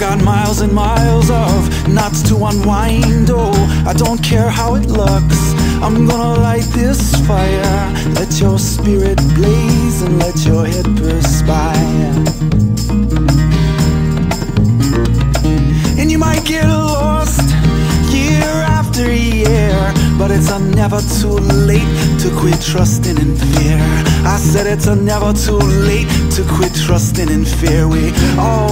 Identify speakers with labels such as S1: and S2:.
S1: got miles and miles of knots to unwind. Oh, I don't care how it looks, I'm gonna light this fire. Let your spirit blaze and let your head perspire. And you might get lost year after year, but it's never too late to quit trusting in fear. I said it's never too late to quit trusting in fear. We all